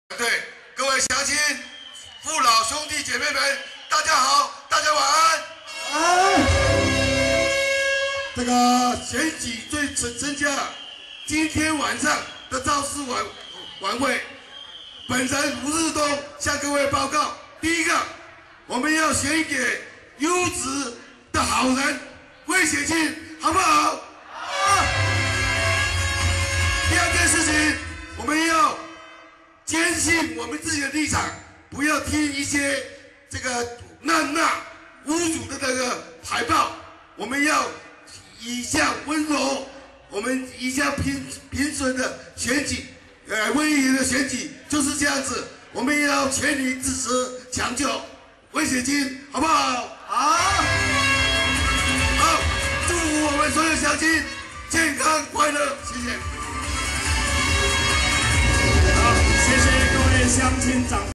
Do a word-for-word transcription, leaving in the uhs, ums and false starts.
对，各位乡亲、父老兄弟姐妹们，大家好，大家晚安。安。这个选举最增增加，今天晚上的造势晚晚会，本人吴日东向各位报告：第一个，我们要选给优质的好人魏显庆，好不好？好。第二件事情，我们要坚信我们自己的立场，不要听一些这个谩骂、侮辱的那个海报。我们要以向温柔，我们以向平平顺的选举，呃，威严的选举就是这样子。我们要全力支持抢救魏显庆，好不好？好。好，祝福我们所有乡亲健康快乐，谢谢。 好，谢谢各位乡亲长。